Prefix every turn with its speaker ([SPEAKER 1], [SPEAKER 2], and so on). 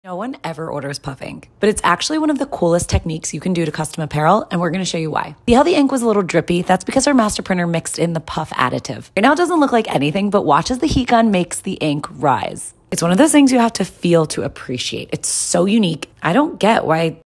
[SPEAKER 1] No one ever orders puff ink, but it's actually one of the coolest techniques you can do to custom apparel, and we're going to show you why. See how the ink was a little drippy? That's because our master printer mixed in the puff additive. Right now it doesn't look like anything, but watch as the heat gun makes the ink rise. It's one of those things you have to feel to appreciate. It's so unique. I don't get why